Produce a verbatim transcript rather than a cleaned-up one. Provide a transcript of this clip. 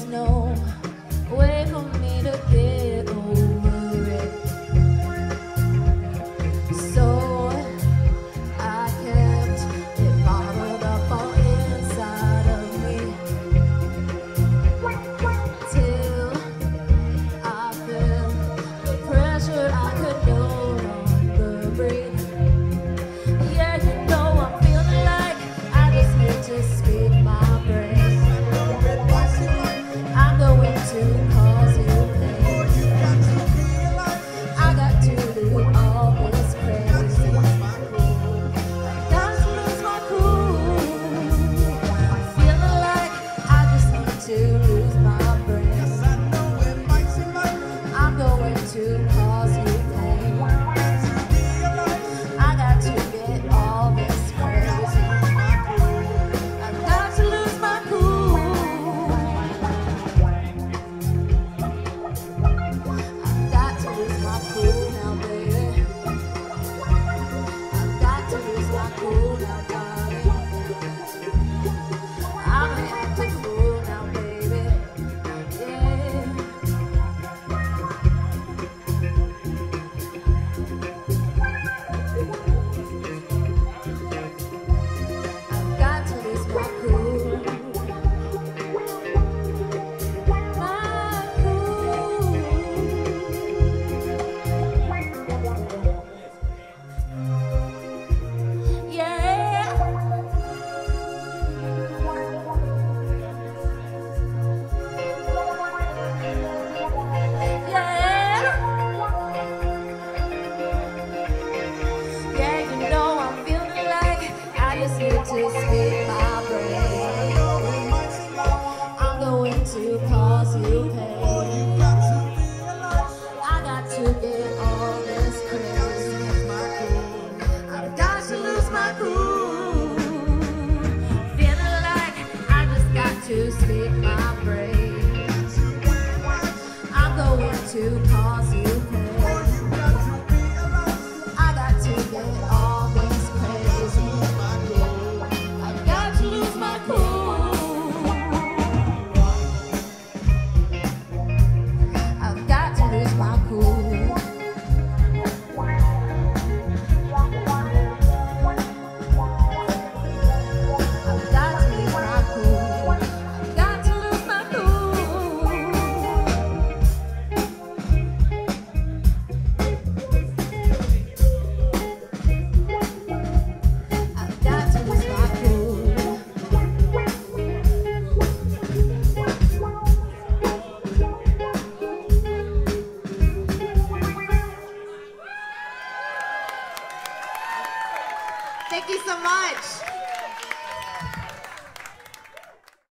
there's no way for me to get over it. So I kept it bottled up all inside of me till I felt the pressure I could no longer breathe. Yeah, you know I'm feeling like I just need to speak my brain. I'm going to cause you pain. I got to do all this crazy. I got to lose my cool. Feeling like I just need to lose my brain. I'm going to cause you pain. I got to get all this crazy. I got to lose my cool. I've got to lose my cool now, baby. I've got to lose my cool now, darling. I'm an acting fool now, baby. Yeah. I've got to lose my cool. My cool. Yeah. Yeah. Yeah, you know I'm feeling like I just need to speak my brain. I'm going to cause you pain. I got to get all this crazy. I've got to lose my cool. Feeling like I just got to speak my brain. I'm going to cause you pain. I got to get all this crazy. I've got to lose my cool. I've got to lose my cool. I've got to lose my cool. I've got to lose my cool. I've got to lose my cool. Thank you so much.